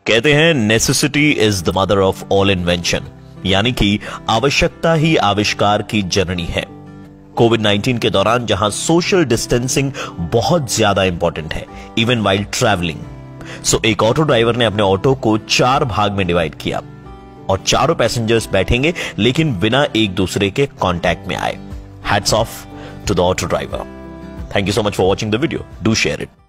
कहते हैं necessity is the mother of all invention, यानी कि आवश्यकता ही आविष्कार की जननी है। कोविड-19 के दौरान जहां सोशल डिस्टेंसिंग बहुत ज्यादा इंपॉर्टेंट है, इवन वाइल ट्रैवलिंग, सो एक ऑटो ड्राइवर ने अपने ऑटो को 4 भाग में डिवाइड किया और चारों पैसेंजर्स बैठेंगे लेकिन बिना एक दूसरे के कांटेक्ट में आए। Hats off to the auto driver. Thank you so much for watching the video. Do share it.